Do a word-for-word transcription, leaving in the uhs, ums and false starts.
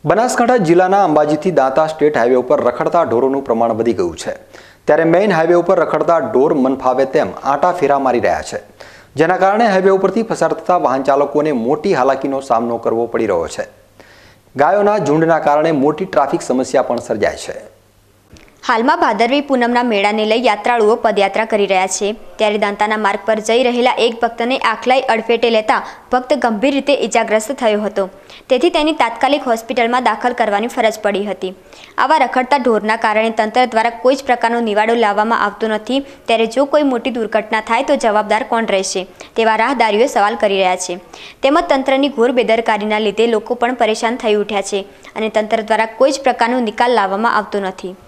બનાસકાંઠા જિલ્લાના અંબાજીથી Danta state highway ઉપર રખડતા ઢોરોનું પ્રમાણ વધી ગયું છે। ત્યારે મેઇન હાઈવે ઉપર રખડતા ઢોર મન ફાવે તેમ આંટા ફેરા મારી રહ્યા છે, જેના કારણે હાઈવે ઉપરથી પસાર થતા વાહન ચાલકોને મોટી હાલાકીનો સામનો કરવો પડી રહ્યો છે। ગાયોના ઝુંડના કારણે મોટી ટ્રાફિક સમસ્યા પણ સર્જાય છે। હાલમાં ભાદરવી પૂનમના મેળાને લઈ યાત્રાળુઓ પદયાત્રા કરી રહ્યા છે, ત્યારે દાંતાના માર્ગ પર જઈ રહેલા એક ભક્તને આખલાઈ અડફેટે લેતા ભક્ત ગંભીર રીતે ઈજાગ્રસ્ત થયો હતો, તેથી તેની તાત્કાલિક હોસ્પિટલમાં દાખલ કરવાની ફરજ પડી હતી। આવા રખડતા ઢોરના કારણે તંત્ર દ્વારા કોઈ જ પ્રકારનો નિવાડો લાવવામાં આવતો નથી, ત્યારે જો કોઈ મોટી દુર્ઘટના થાય તો જવાબદાર કોણ રહેશે તેવા રાહદારીઓ સવાલ કરી રહ્યા છે। તેમજ તંત્રની ઘોર બેદરકારીના લીધે લોકો પણ પરેશાન થઈ ઉઠ્યા છે અને તંત્ર દ્વારા કોઈ જ પ્રકારનો નિકાલ લાવવામાં આવતો નથી।